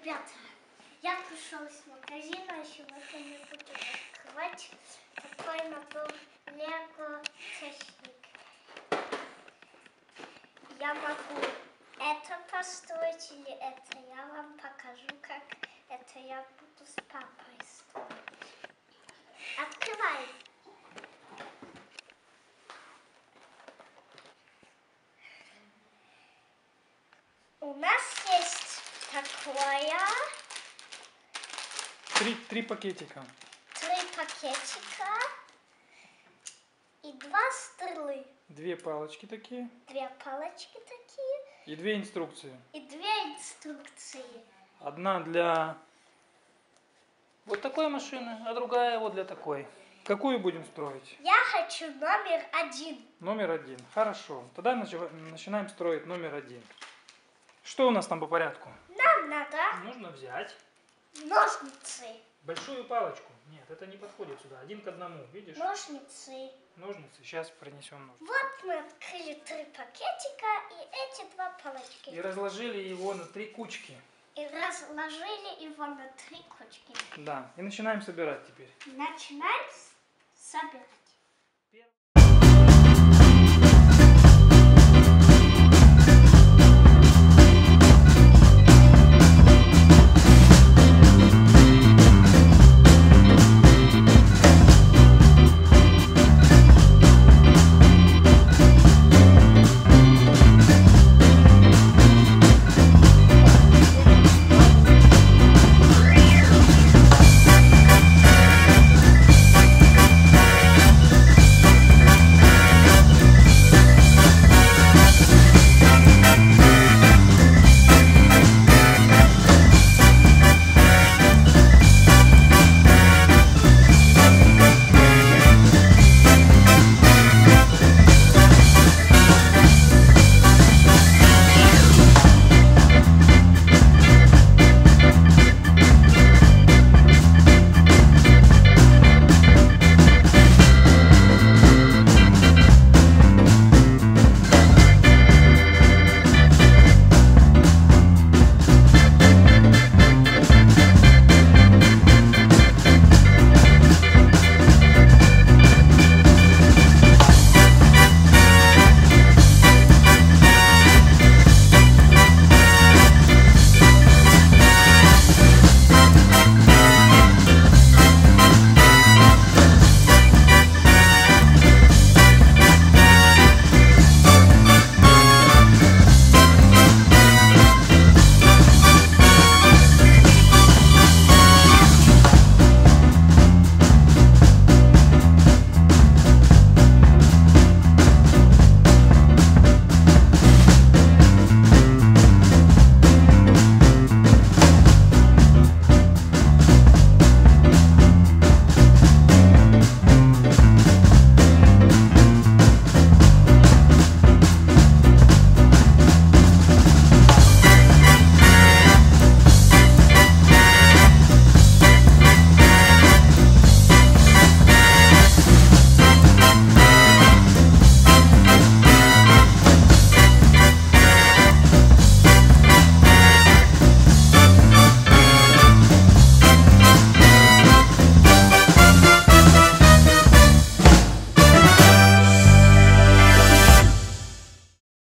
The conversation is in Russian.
Ребята, я пришел из магазина, сегодня мы будем открывать такой набор Лего Техник. Я могу это построить или это. Я вам покажу, как это я буду с папой строить. Открывай! У нас есть такое... Три пакетика. 3 пакетика и 2 стрелы. 2 палочки такие. 2 палочки такие. И 2 инструкции. И 2 инструкции. Одна для вот такой машины, а другая вот для такой. Какую будем строить? Я хочу номер 1. Номер 1. Хорошо. Тогда начинаем строить номер 1. Что у нас там по порядку? Нам надо Нужно взять ножницы. большую палочку. Нет, это не подходит сюда. 1 к 1, видишь? Ножницы. Ножницы. Сейчас принесем ножницы. Вот мы открыли 3 пакетика и эти 2 палочки. И разложили его на 3 кучки. И разложили его на 3 кучки. Да. И начинаем собирать теперь. Начинаем собирать.